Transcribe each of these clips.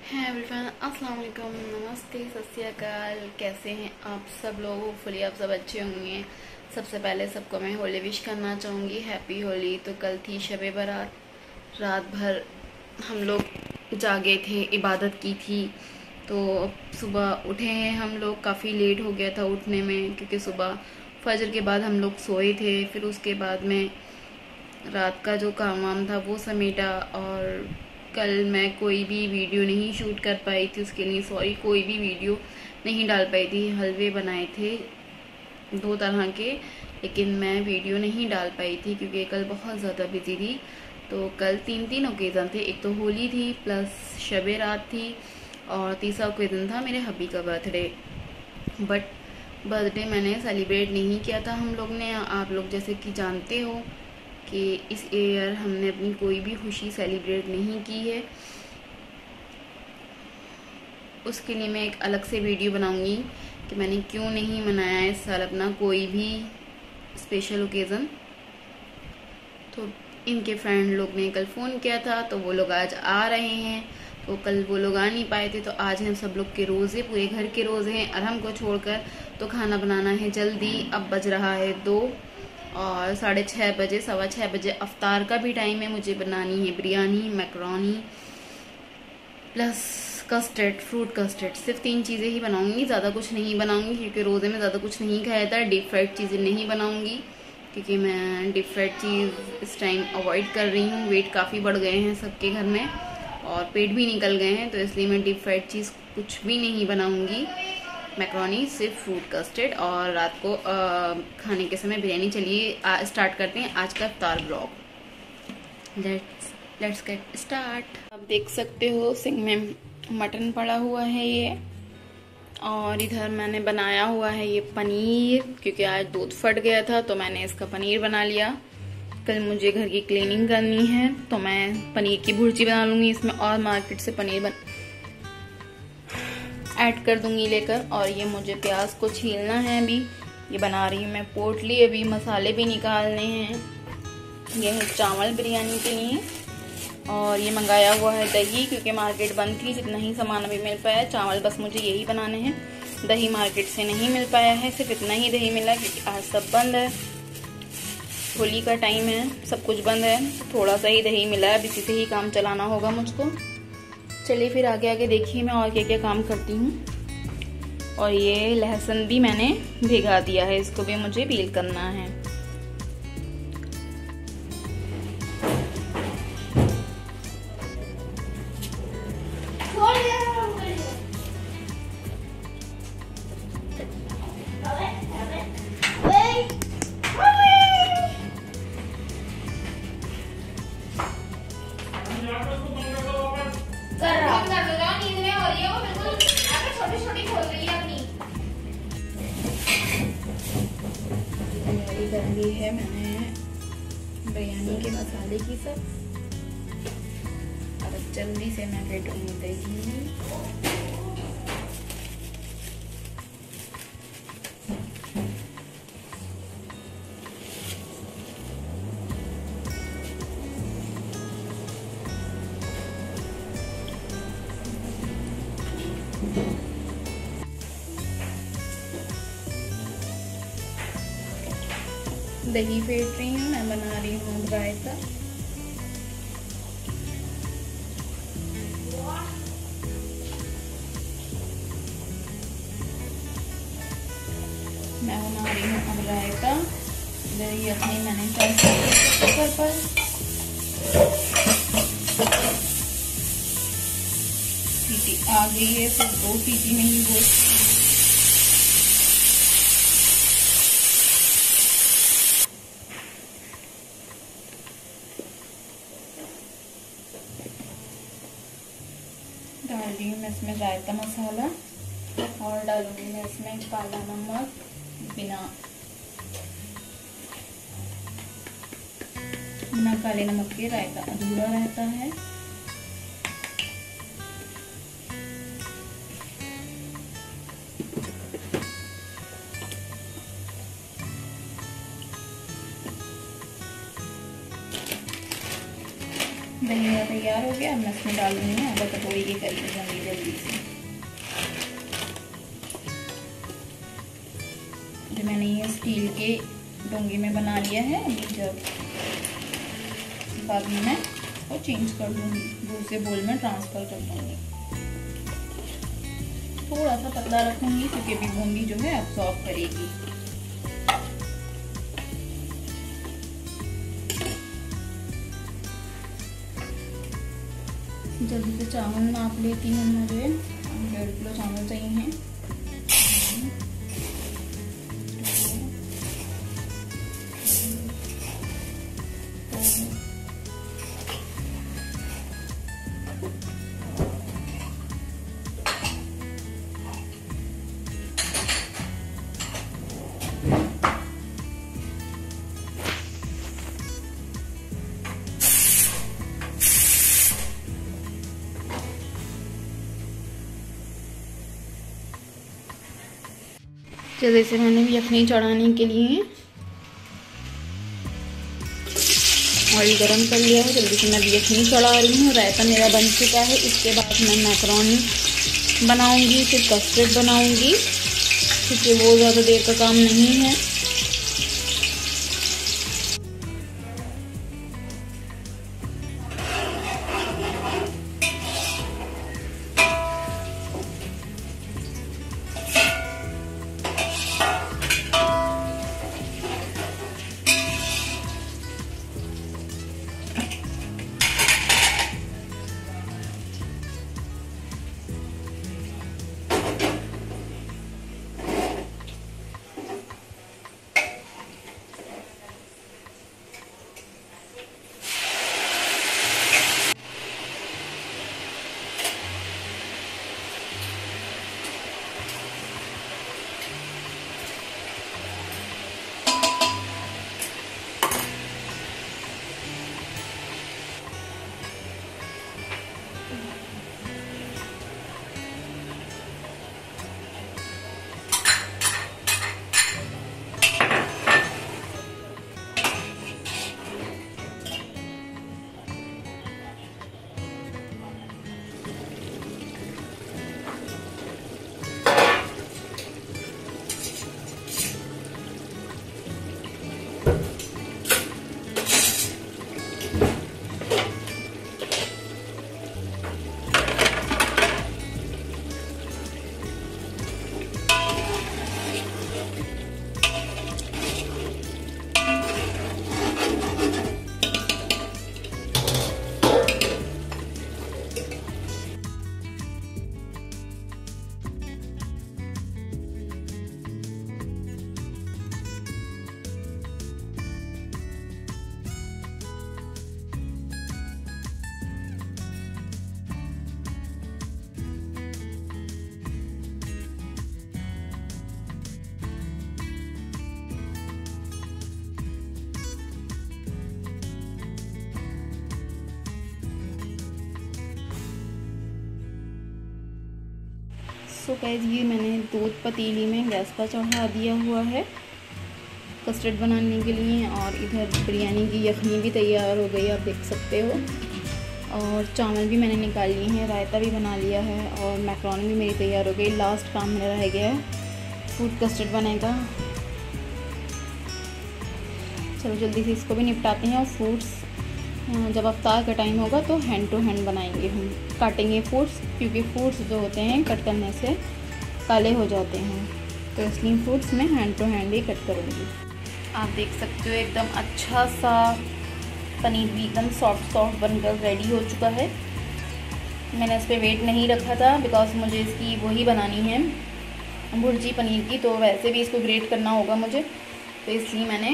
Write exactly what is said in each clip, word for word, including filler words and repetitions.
है एवरीवन, अस्सलाम वालेकुम, नमस्ते, सत श्री अकाल। कैसे हैं आप सब लोग? होपफुली आप सब अच्छे होंगे। सबसे पहले सबको मैं होली विश करना चाहूँगी, हैप्पी होली। तो कल थी शबे बारात, रात भर हम लोग जागे थे, इबादत की थी। तो सुबह उठे हैं हम लोग, काफ़ी लेट हो गया था उठने में क्योंकि सुबह फजर के बाद हम लोग सोए थे। फिर उसके बाद में रात का जो काम वाम था वो समेटा, और कल मैं कोई भी वीडियो नहीं शूट कर पाई थी, उसके लिए सॉरी। कोई भी वीडियो नहीं डाल पाई थी। हलवे बनाए थे दो तरह के, लेकिन मैं वीडियो नहीं डाल पाई थी क्योंकि कल बहुत ज़्यादा बिजी थी। तो कल तीन तीन ओकेज़न थे, एक तो होली थी प्लस शबे रात थी, और तीसरा ओकेज़न था मेरे हबी का बर्थडे। बट बर्थडे मैंने सेलिब्रेट नहीं किया था हम लोग ने। आप लोग जैसे कि जानते हो कि इस ईयर हमने अपनी कोई भी खुशी सेलिब्रेट नहीं की है। उसके लिए मैं एक अलग से वीडियो बनाऊंगी कि मैंने क्यों नहीं मनाया इस साल अपना कोई भी स्पेशल ओकेज़न। तो इनके फ्रेंड लोग ने कल फ़ोन किया था, तो वो लोग आज आ रहे हैं। तो कल वो लोग आ नहीं पाए थे, तो आज हम सब लोग के रोज़े, पूरे घर के रोज़े हैं अरहम को छोड़कर। तो खाना बनाना है जल्दी। अब बज रहा है दो, और साढ़े छः बजे सवा छः बजे अफ्तार का भी टाइम है। मुझे बनानी है biryani, macaroni plus custard, fruit custard. सिर्फ तीन चीज़ें ही बनाऊंगी, ज़्यादा कुछ नहीं बनाऊंगी क्योंकि रोज़े में ज़्यादा कुछ नहीं खाया था। डीप फ्राइड चीज़ें नहीं बनाऊंगी क्योंकि मैं डीप फ्राइड चीज़ इस टाइम अवॉइड कर रही हूँ। वेट काफ़ी बढ़ गए हैं सबके घर में और पेट भी निकल गए हैं, तो इसलिए मैं डीप फ्राइड चीज़ कुछ भी नहीं बनाऊंगी। मैक्रोनी, सिर्फ फ्रूट कस्टर्ड, और रात को आ, खाने के समय बिरयानी। चलिए स्टार्ट करते हैं आज का इफ्तार blog. Let's let's get start. आप देख सकते हो सिंक में मटन पड़ा हुआ है ये, और इधर मैंने बनाया हुआ है ये पनीर, क्योंकि आज दूध फट गया था तो मैंने इसका पनीर बना लिया। कल मुझे घर की क्लीनिंग करनी है तो मैं पनीर की भुर्जी बना लूँगी इसमें, और मार्केट से पनीर बन ऐड कर दूंगी लेकर। और ये मुझे प्याज को छीलना है अभी। ये बना रही हूँ मैं पोटली, अभी मसाले भी निकालने हैं। ये है चावल बिरयानी के लिए, और ये मंगाया हुआ है दही क्योंकि मार्केट बंद थी, जितना ही सामान अभी मिल पाया। चावल बस मुझे यही बनाने हैं, दही मार्केट से नहीं मिल पाया है, सिर्फ इतना ही दही मिला क्योंकि आज सब बंद है। होली का टाइम है, सब कुछ बंद है, थोड़ा सा ही दही मिला है। अब इसी से ही काम चलाना होगा मुझको। चलिए फिर आगे आगे देखिए मैं और क्या क्या काम करती हूँ। और ये लहसुन भी मैंने भिगा दिया है, इसको भी मुझे पील करना है। कर ली है मैंने बिरयानी के मसाले की सब। अब जल्दी से मैं फेंटूंगी दही। दही फेंट रही हूँ, मैं बना रही हूँ रायता। मैं बना रही हूँ अब रायता। दही अपनी मैंने कुकर पर सीटी आ गई है, सिर्फ दो सीटी में ही वो डाल रही हूँ मैं इसमें रायता मसाला, और डालूंगी मैं इसमें काला नमक। बिना बिना काले नमक के रायता अधूरा रहता है। दही मेरा तैयार हो गया। अब मैं इसमें डाल दूँगी आधा कटोरी के करीब जल्दी जल्दी से। जो मैंने ये स्टील के डोंगे में बना लिया है, अभी जब बाद में मैं वो चेंज कर दूँगी, दूसरे बोल में ट्रांसफ़र कर दूँगी। थोड़ा सा पतला रखूँगी क्योंकि अभी बूंदी जो है अब्सॉर्ब करेगी। जल्दी से चावल नाप लेती हूँ। मुझे डेढ़ किलो चावल चाहिए हैं। जैसे से मैंने भी यखनी चढ़ाने के लिए ऑयल गरम कर लिया है। जल्दी से मैं भी यखनी चढ़ा रही हूँ। रायता मेरा बन चुका है। इसके बाद मैं मैकरोनी बनाऊंगी, फिर कस्टर्ड बनाऊंगी क्योंकि वो ज़्यादा देर का काम नहीं है। सो गाइस ये मैंने दूध पतीली में गैस पर चढ़ा दिया हुआ है कस्टर्ड बनाने के लिए। और इधर बिरयानी की यखनी भी तैयार हो गई, आप देख सकते हो। और चावल भी मैंने निकाल लिए हैं, रायता भी बना लिया है और मैकरोनी भी मेरी तैयार हो गई। लास्ट काम मेरा रह गया है, फ्रूट कस्टर्ड बनेगा। चलो जल्दी से इसको भी निपटाते हैं। और फ्रूट्स जब अफ्तार का टाइम होगा तो हैंड टू हैंड बनाएंगे, हम काटेंगे फ्रूट्स, क्योंकि फ्रूट्स जो होते हैं कट करने से काले हो जाते हैं, तो इसलिए फ्रूट्स मैं हैंड टू हैंड ही कट करूँगी। आप देख सकते हो एकदम अच्छा सा पनीर भी एकदम सॉफ्ट सॉफ्ट बनकर रेडी हो चुका है। मैंने इस पर वेट नहीं रखा था बिकॉज मुझे इसकी वही बनानी है भुर्जी पनीर की, तो वैसे भी इसको ग्रेट करना होगा मुझे, तो इसलिए मैंने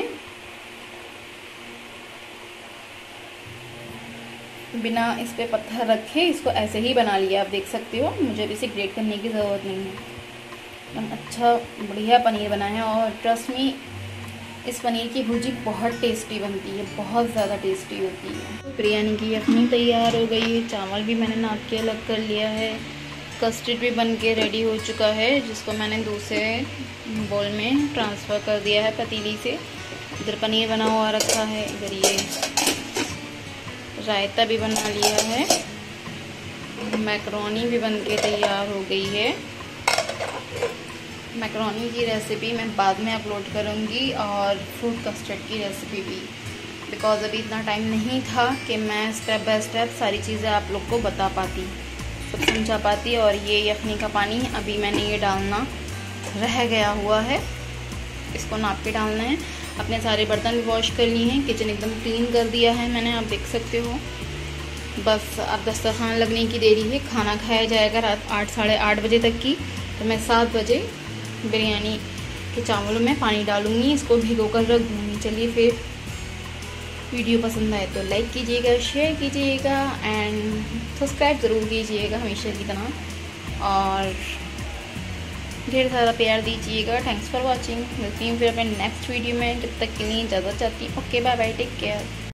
बिना इस पे पत्थर रखे इसको ऐसे ही बना लिया। आप देख सकते हो, मुझे इसे ग्रेट करने की ज़रूरत नहीं है। एकदम अच्छा बढ़िया पनीर बना है। और ट्रस्ट मी, इस पनीर की भुर्जी बहुत टेस्टी बनती है, बहुत ज़्यादा टेस्टी होती है। बिरयानी की यखनी तैयार हो गई है, चावल भी मैंने नाप के अलग कर लिया है, कस्टर्ड भी बन के रेडी हो चुका है, जिसको मैंने दूसरे बोल में ट्रांसफ़र कर दिया है पतीली से। इधर पनीर बना हुआ रखा है, इधर ये रायता भी बना लिया है, मैकरोनी भी बन के तैयार हो गई है। मैकरोनी की रेसिपी मैं बाद में अपलोड करूँगी और फ्रूट कस्टर्ड की रेसिपी भी, बिकॉज़ अभी इतना टाइम नहीं था कि मैं स्टेप बाय स्टेप सारी चीज़ें आप लोग को बता पाती, सब समझा पाती। और ये यखनी का पानी अभी मैंने ये डालना रह गया हुआ है, इसको नाप के डालना है। अपने सारे बर्तन भी वॉश कर लिए हैं, किचन एकदम क्लीन कर दिया है मैंने, आप देख सकते हो। बस अब दस्तरखान लगने की देरी है, खाना खाया जाएगा रात आठ साढ़े आठ बजे तक की। तो मैं सात बजे बिरयानी के चावलों में पानी डालूँगी, इसको भिगो कर रख दूँगी। चलिए फिर, वीडियो पसंद आए तो लाइक कीजिएगा, शेयर कीजिएगा एंड सब्सक्राइब ज़रूर कीजिएगा हमेशा की तरह, और ढेर सारा प्यार दीजिएगा। Thanks for watching. मिलती हूँ फिर अपने नेक्स्ट वीडियो में, जब तक के लिए इजाज़त चाहती हूँ। Okay, bye bye, take care.